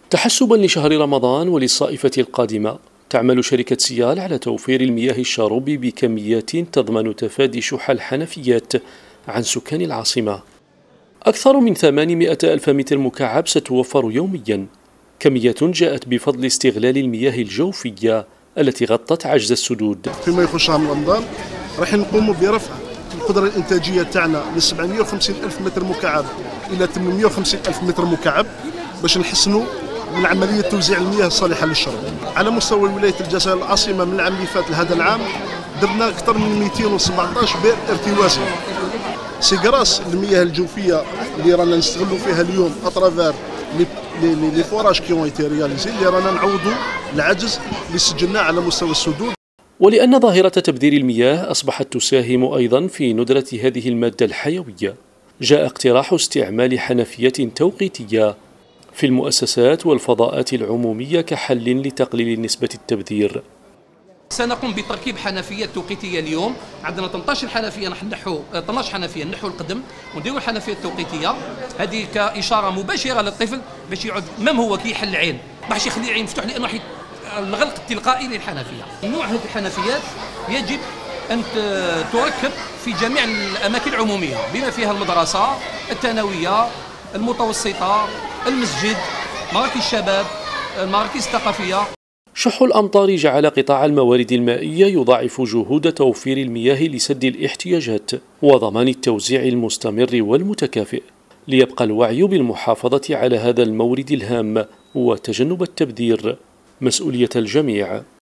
تحسبا لشهر رمضان وللصائفة القادمة، تعمل شركة سيال على توفير المياه الشرب بكميات تضمن تفادي شح الحنفيات عن سكان العاصمة. أكثر من 800 ألف متر مكعب ستوفر يوميا، كمية جاءت بفضل استغلال المياه الجوفية التي غطت عجز السدود. فيما يخص شهر رمضان راح نقوم برفع القدرة الإنتاجية تاعنا من 750 ألف متر مكعب إلى 850 ألف متر مكعب باش نحسنوا من عملية توزيع المياه الصالحة للشرب. على مستوى ولاية الجزائر العاصمة من العام اللي فات لهذا العام درنا أكثر من 217 بئر ارتوازي. سي غراس المياه الجوفية اللي رانا نستغلوا فيها اليوم أطرافير لي فوراج كي اون ايتي رياليزي اللي رانا نعوضوا العجز اللي سجلناه على مستوى السدود. ولأن ظاهرة تبذير المياه أصبحت تساهم أيضا في ندرة هذه المادة الحيوية، جاء اقتراح استعمال حنفية توقيتية في المؤسسات والفضاءات العمومية كحل لتقليل نسبة التبذير. سنقوم بتركيب حنفيات توقيتيه اليوم، عندنا 18 حنفيه نحو 12 حنفيه نحو القدم ونديروا الحنفيه التوقيتيه، هذه كاشاره مباشره للطفل باش يعود مام هو كي يحل العين ما راحش يخلي العين مفتوح لانه الغلق التلقائي للحنفيه. نوع هذه الحنفيات يجب ان تركب في جميع الاماكن العموميه بما فيها المدرسه، الثانويه، المتوسطه، المسجد، مراكز الشباب، المراكز الثقافيه. شح الأمطار جعل قطاع الموارد المائية يضاعف جهود توفير المياه لسد الاحتياجات وضمان التوزيع المستمر والمتكافئ، ليبقى الوعي بالمحافظة على هذا المورد الهام وتجنب التبذير مسؤولية الجميع.